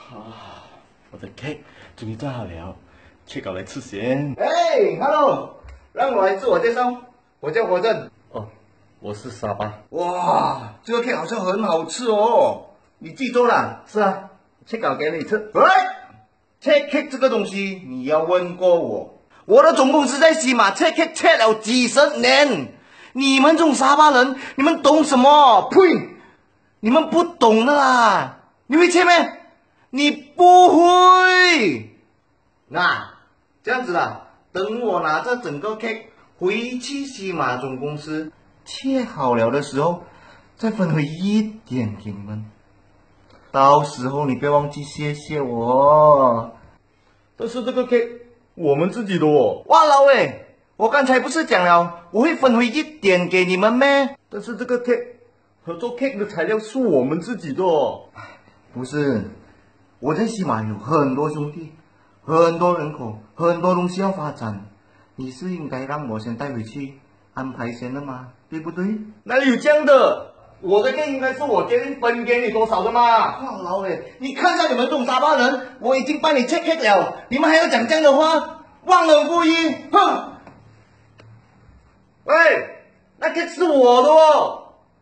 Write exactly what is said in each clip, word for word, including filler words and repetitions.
啊，我的 cake 终于做好了 ，cake 搞来吃先。 哎 ，hello， 让我来自我介绍，我叫国正。 哦，我是沙巴。 哇，这个 cake 好像很好吃哦，你自己做的？ 是啊，cake 搞给你吃。 喂 ，check cake 这个东西你要问过我，我的总公司在西马 check cake check 了几十年，你们这种沙巴人，你们懂什么？呸！你们不懂的啦，你会切咩？你不会。那这样子啦，等我拿着整个 cake 回去西马总公司切好了的时候，再分回一点给你们。到时候你别忘记谢谢我。 但是这个 cake 我们自己的哦。 哇老喂，我刚才不是讲了，我会分回一点给你们咩？ 但是这个 cake 合作 cake 的材料是我们自己的哦。 不是，我在西马有很多兄弟，很多人口，很多东西要发展，你是应该让我先带回去安排先的吗？对不对？ 哪里有这样的？我的 cake 应该是我决定分给你多少的嘛。 哇老喂，你看一下你们这种沙巴人，我已经帮你 check cake 了，你们还要讲这样的话，忘恩负义，哼！喂，那 cake 是我的哦。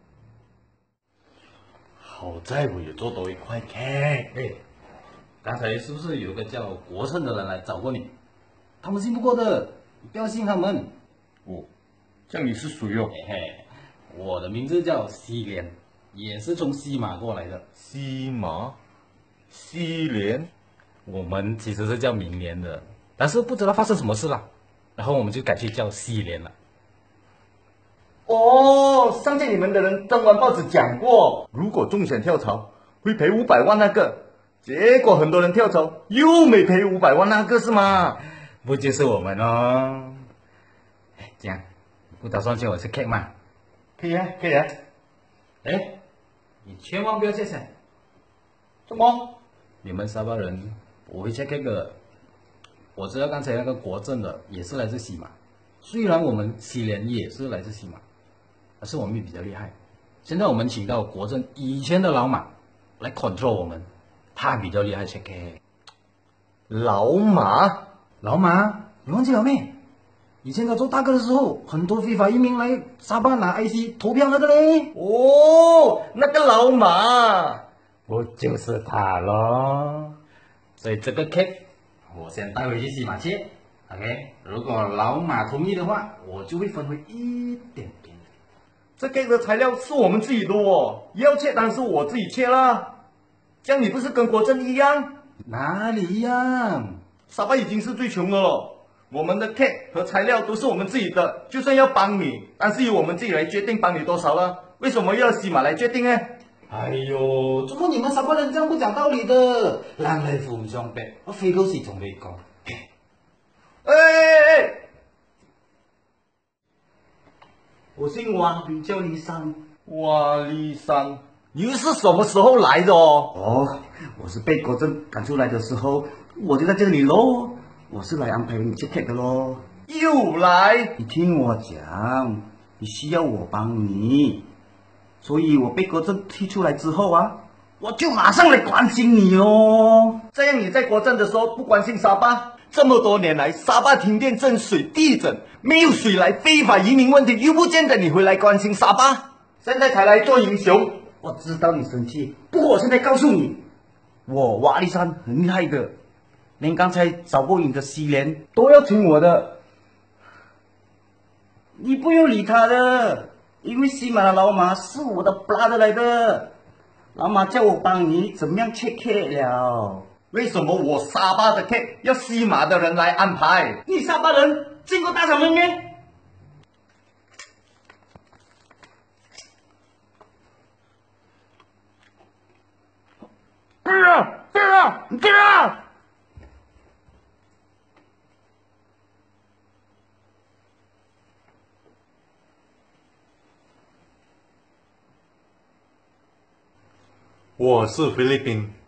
好在我也做多一块 cake。 哎，刚才是不是有个叫国胜的人来找过你？他们信不过的，你不要信他们。 哦，这样你是谁哦？ 嘿嘿，我的名字叫西莲，也是从西马过来的。 西马，西莲。 我们其实是叫明莲的，但是不知道发生什么事了，然后我们就改去叫西莲了。 哦，上届你们的人登完报纸讲过， 如果中选跳槽会赔五百万那个，结果很多人跳槽又没赔五百万那个是吗？ 不就是我们哦？哎，这样，不打算请我吃 cake 吗？ 可以啊，可以啊。 哎，你千万不要借钱。 怎么？ 你们沙巴人不会切 cake 的。我知道刚才那个国政的也是来自西马，虽然我们西莲也是来自西马，但是我们比较厉害。现在我们请到国政以前的老马来 control 我们，他比较厉害切 cake。 老马， 老马，你忘记了没？以前他做大哥的时候，很多非法移民来沙巴拿 I C 投票那个嘞。 哦，那个老马， 不就是他咯？所以这个 cake 我先带回去西马切 ，OK？ 如果老马同意的话，我就会分回一点给你。 这 cake 的材料是我们自己的哦，要切当然是我自己切啦。这样你不是跟国政一样？ 哪里一样？ 沙巴已经是最穷的了。我们的 cake 和材料都是我们自己的，就算要帮你，但是由我们自己来决定帮你多少了。为什么要西马来决定呢？ 哎呦，怎么你们沙巴人这样不讲道理的？人来富相逼，我非到时同你讲。 哎哎哎！我姓王，名叫李三。 哇，李三，你是什么时候来的哦？ 哦，我是被国政赶出来的时候，我就在这里喽。我是来安排你切 cake 的咯。 又来？ 你听我讲，你需要我帮你，所以我被国政踢出来之后啊，我就马上来关心你哦。 这样你在国政的时候不关心沙巴，这么多年来沙巴停电、震水、地震，没有水来，非法移民问题又不见得你回来关心沙巴，现在才来做英雄。 我知道你生气，不过我现在告诉你，我瓦力山很厉害的。连刚才找过你的西莲都要听我的，你不用理他的，因为西马的老马是我的 brother 来的，老马叫我帮你怎么样切 cake 了。 为什么我沙巴的 cake 要西马的人来安排？ 你沙巴人见过大场面没？ 对啊，对啊，对啊！我是菲律宾。